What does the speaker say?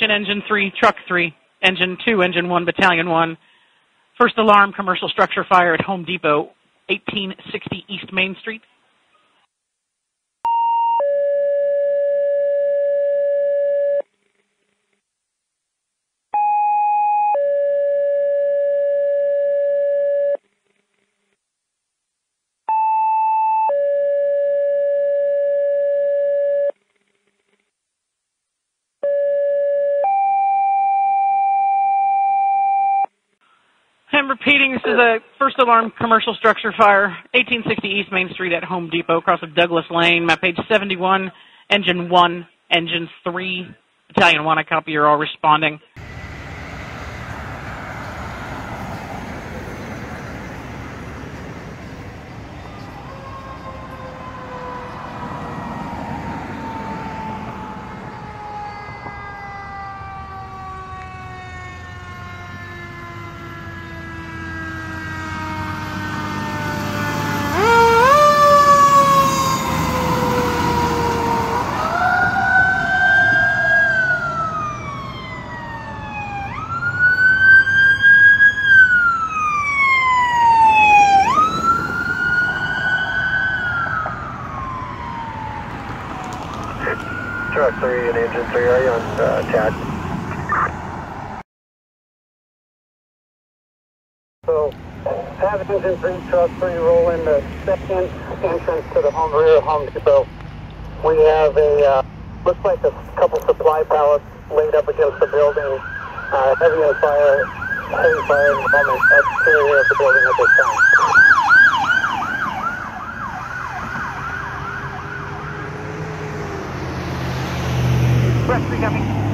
Lincoln Engine 3, Truck 3, Engine 2, Engine 1, Battalion 1. First alarm, commercial structure fire at Home Depot, 1860 East Main Street. I'm repeating, this is a first alarm commercial structure fire, 1860 East Main Street at Home Depot, across of Douglas Lane, map page 71, Engine 1, Engine 3, Battalion 1, I copy, you're all responding. Truck 3 and Engine 3, are you on TAC? So, have Engine 3, Truck 3 roll in the second entrance to the rear of Home Depot. We have a, looks like a couple supply pallets laid up against the building. Heavy fire in the moment, exterior of the building at this time. Rest coming.